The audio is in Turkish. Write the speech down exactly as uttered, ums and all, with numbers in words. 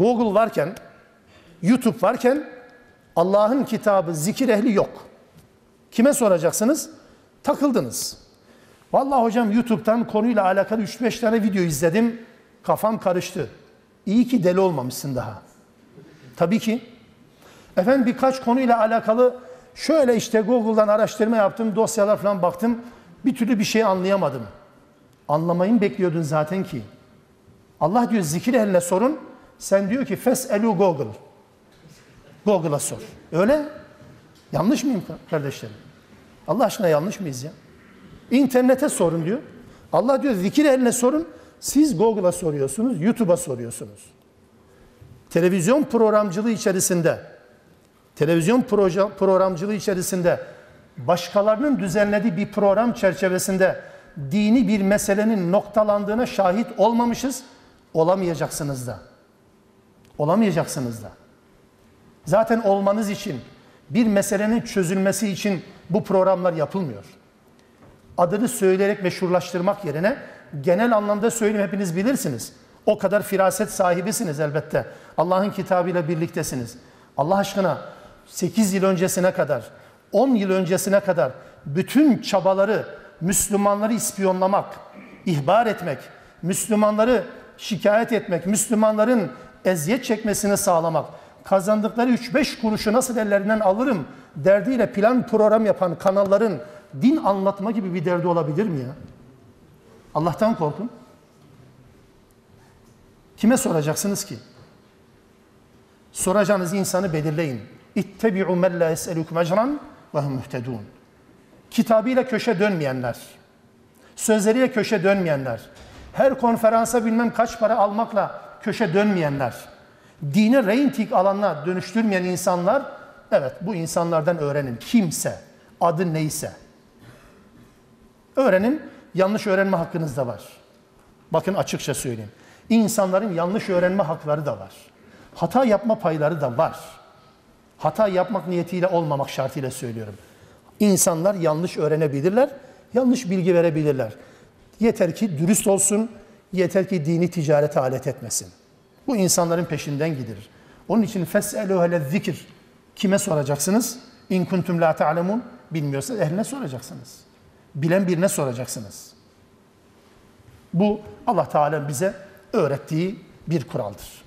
Google varken, YouTube varken Allah'ın kitabı, zikir ehli yok. Kime soracaksınız? Takıldınız. Vallahi hocam YouTube'dan konuyla alakalı üç beş tane video izledim. Kafam karıştı. İyi ki deli olmamışsın daha. Tabii ki. Efendim birkaç konuyla alakalı şöyle işte Google'dan araştırma yaptım, dosyalar falan baktım. Bir türlü bir şey anlayamadım. Anlamayı mı bekliyordun zaten ki? Allah diyor zikir ehline sorun. Sen diyor ki fes'elu Google. Google'a sor. Öyle. Yanlış mıyım kardeşlerim? Allah aşkına yanlış mıyız ya? İnternete sorun diyor. Allah diyor zikir ehline sorun. Siz Google'a soruyorsunuz, YouTube'a soruyorsunuz. Televizyon programcılığı içerisinde, televizyon proje, programcılığı içerisinde başkalarının düzenlediği bir program çerçevesinde dini bir meselenin noktalandığına şahit olmamışız, olamayacaksınız da. Olamayacaksınız da. Zaten olmanız için, bir meselenin çözülmesi için bu programlar yapılmıyor. Adını söyleyerek meşhurlaştırmak yerine genel anlamda söyleyeyim, hepiniz bilirsiniz. O kadar firaset sahibisiniz elbette. Allah'ın kitabıyla birliktesiniz. Allah aşkına sekiz yıl öncesine kadar, on yıl öncesine kadar bütün çabaları Müslümanları ispiyonlamak, ihbar etmek, Müslümanları şikayet etmek, Müslümanların eziyet çekmesini sağlamak, kazandıkları üç beş kuruşu nasıl ellerinden alırım derdiyle plan program yapan kanalların din anlatma gibi bir derdi olabilir mi ya? Allah'tan korkun. Kime soracaksınız ki? Soracağınız insanı belirleyin. İttebi'u men la yes'elukum ecran ve hum muhtedun. Kitabıyla köşe dönmeyenler, sözleriyle köşe dönmeyenler, her konferansa bilmem kaç para almakla köşe dönmeyenler, dini reyting alanına dönüştürmeyen insanlar, evet bu insanlardan öğrenin. Kimse, adı neyse. Öğrenin, yanlış öğrenme hakkınız da var. Bakın açıkça söyleyeyim. İnsanların yanlış öğrenme hakları da var. Hata yapma payları da var. Hata yapmak niyetiyle olmamak şartıyla söylüyorum. İnsanlar yanlış öğrenebilirler, yanlış bilgi verebilirler. Yeter ki dürüst olsun, yeter ki dini ticarete alet etmesin. Bu insanların peşinden gidilir. Onun için fes'elû hele zikir. Kime soracaksınız? İn kuntum la ta'lemun. Bilmiyorsa ehline soracaksınız. Bilen birine soracaksınız. Bu Allah Teala bize öğrettiği bir kuraldır.